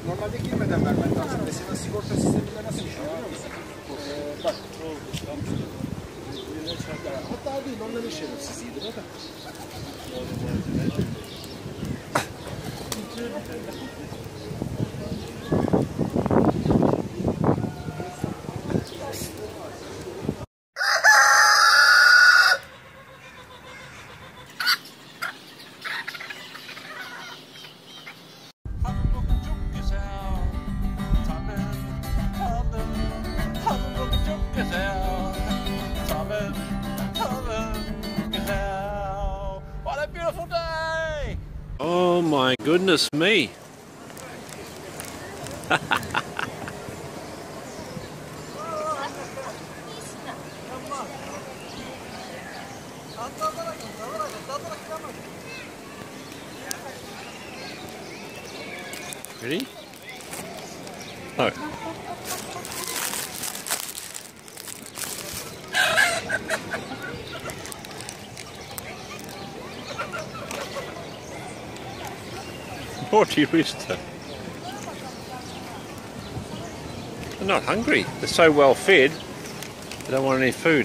Normalde girmeden vermen lazım. Mesela sigorta sisteminde nasıl bir şey biliyor musun? Bak. Hatta değil, onların şerefsizliğidir o da. Oh my goodness me. Ready? Oh. Naughty rooster. They're not hungry. They're so well fed. They don't want any food.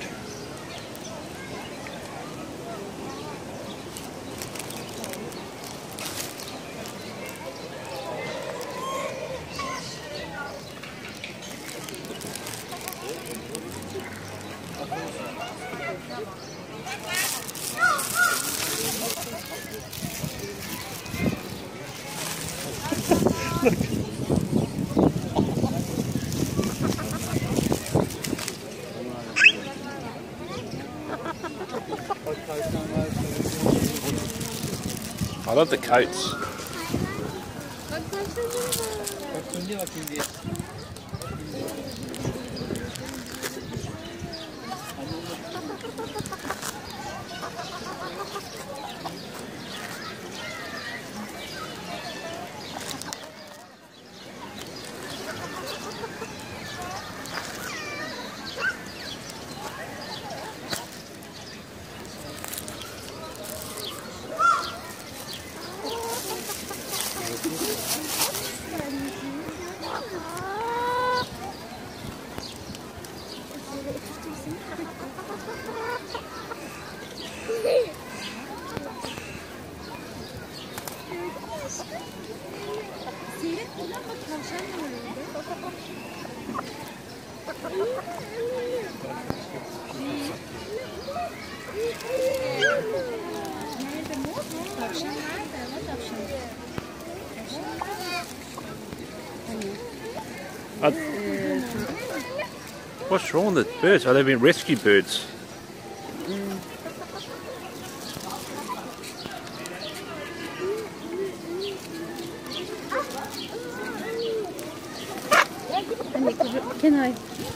I love the coats. What's wrong with the birds? Are they being rescue birds? Can I?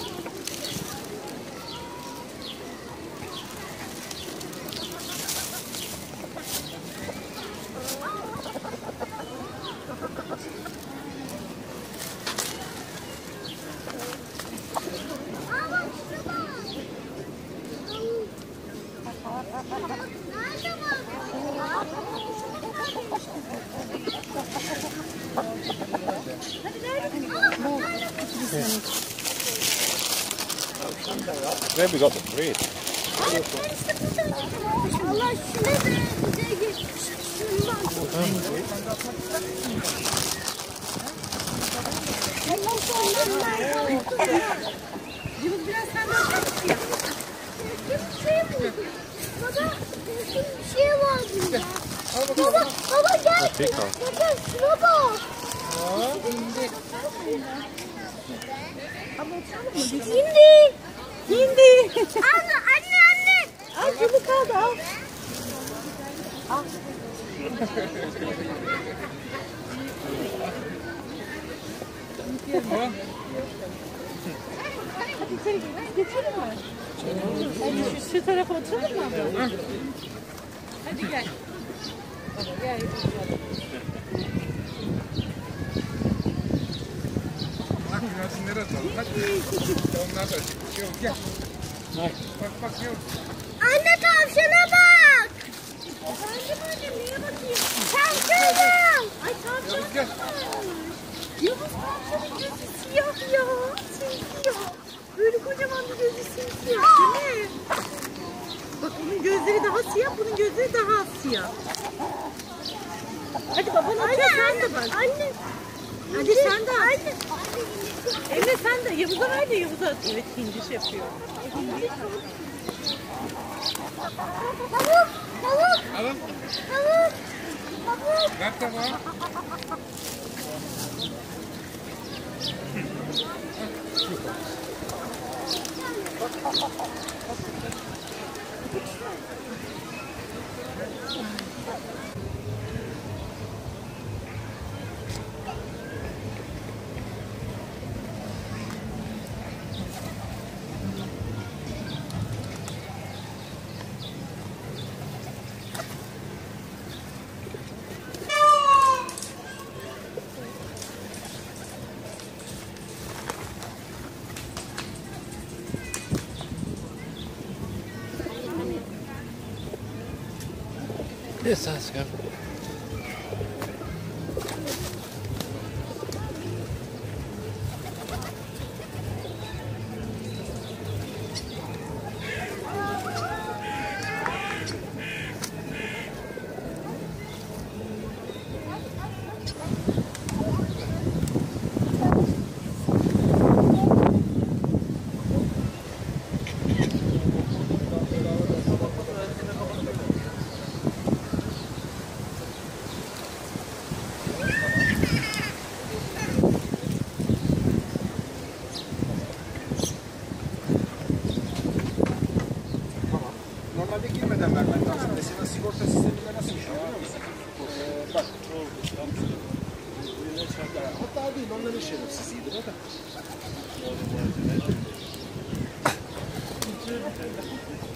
Where have we got the bread? Baba gel. Baba şuna bak. Hindi. Hindi. Anne. Al bunu kaldı al. Al. Geçelim mi? Şu tarafa oturalım mı? Hadi gel. Gel. Bak biraz nereye atalım. Hadi. Onlar da açık. Gel. Bak yok. Anne tavşana bak. Efendim anne neye bakayım? Tavşanım. Ay tavşan. Gel. Yavuz tavşanın gözü siyah ya. Simsiyah. Böyle kocaman bir gözü simsiyah değil mi? Bak onun gözleri daha siyah, bunun gözleri daha az siyah. Hadi baban atıyor, sen de bak. Anne. Hadi sen de at. Anne. Emre sen de. Yavuz'a ver de Yavuz'a at. Evet, hindiş yapıyor. Tavuk. Tavuk. Alın. Tavuk. Tavuk. Ver tabağı. Yes, let's go. Normalde girmeden vermen lazım. Mesela sigorta sisteminde nasıl bir şey biliyor musun? Bak. Hatta değil, onların şerefsizliğidir o da.